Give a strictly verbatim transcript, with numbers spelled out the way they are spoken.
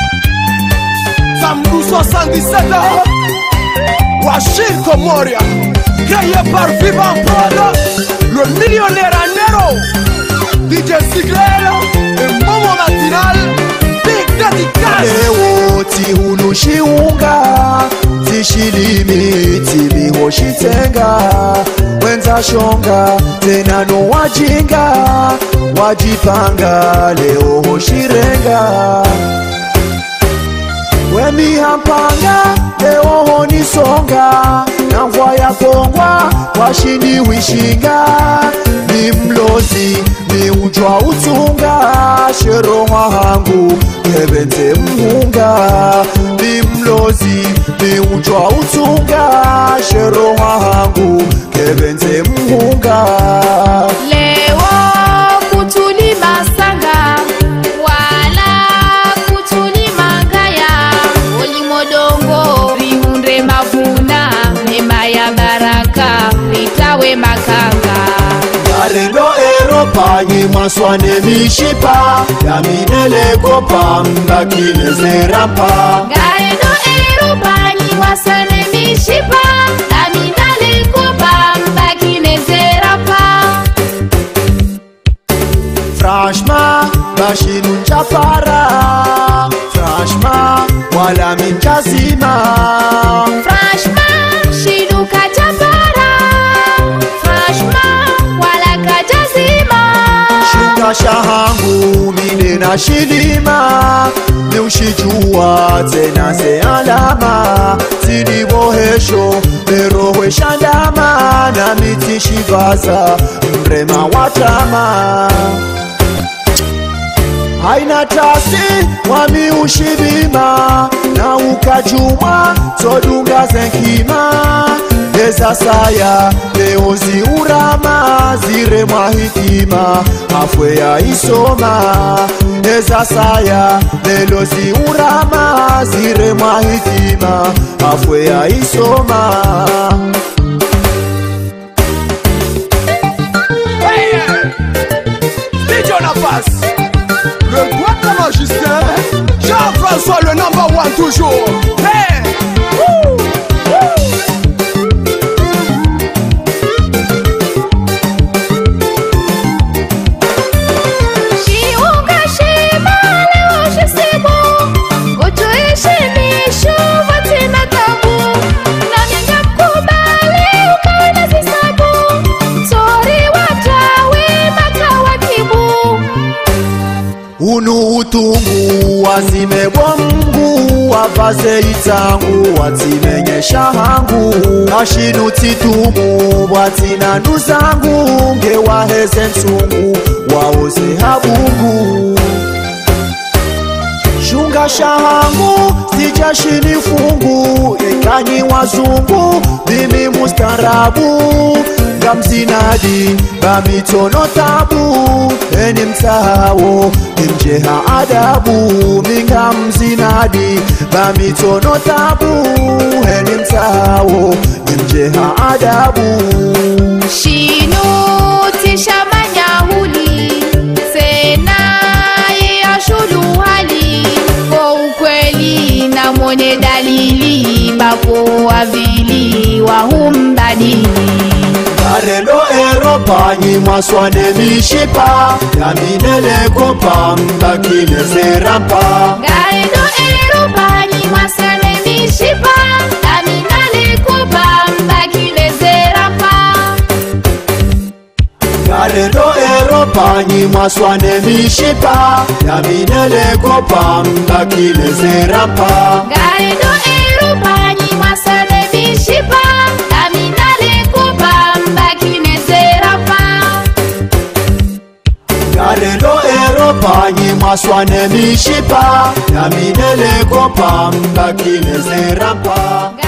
Samdou soixante-dix-sept ans, Washil Komoria, créé par Vivant Prod, le millionnaire Anero, D J Sigler et Momo Matinal, Big Daddy Cash. Leo tihunu shiunga, tishilimi timiho shitenga, wenza shonga, tena no wajinga, wajipanga, leo hoshirenga. Wemi hampanga, leo honi songa, na mvua ya kongwa, washindi wishinga. Ni mlozi, ni ujwa utunga, sheroha hangu, kebenze mhunga. Ni mlozi, ni ujwa utunga, sheroha hangu, kebenze mhunga. Leo kutuli masanga, wala kutuli mangaya. Oli modongo, rihunde mavuna, mema ya baraka, ritawe makanga. Garendo Europa nyimaswane mishipa, yaminele kopa mbakile zerampa. Garendo Europa nyimaswane mishipa, yaminele kopa mbakile zerampa. Franchement, bashinu chapara, franchement, wala minjazima. Franchement, shinu kachapara, franchement, wala kachazima. Shuka shahangu mine na shilima, ni ushijua tena se alama. Sini bohesho, merohwe shandama, na miti shivaza, mrema watama. Haina tasi wami ushibima, na ukajuma todunga zenkima. Leza saya leo zi urama, zire mahikima afwe ya isoma. Leza saya leo zi urama, zire mahikima afwe ya isoma. Hey, D J Nafas, le grand magicien, Jean-François le number one toujours. Hey, woo, woo. Shiunga shima leo shisibu, gocho ishimishu vatina tabu. Na minga mkubali ukawe na zisabu, sori watawe makawa kibu. Unu utungu wazime kwa Mungu, wavaze itangu watimenyesha hangu. Ashinu titumu watina nuzangu, ngewaheze ntungu waoze habungu. Shunga shahangu sija shinifungu, ekanyi wazungu mimi mustarabu. Gamzinadi bamitono tabu, eni mtahawo imjeha adabu. Minga mzinadi bamitono tabu, eni mtahawo imjeha adabu. Shinu tishamanya huli, sena ya shulu hali. Kwa ukweli na mwone dalili, bako wavili wa humbadili. Garendo Europa nyimaswane mishipa, yaminele kopa mbakile zerampa. Garendo Europa nyimaswane mishipa, yaminele kopa mbakile zerampa. Garendo Europa nyimaswane mishipa, yaminele kopa mbakile zerampa. Garendo Europa nyimaswane mishipa, yaminele kopa mbakile zerampa. Garendo Europa nyimaswane mishipa, yaminele kopa mbakile zerampa.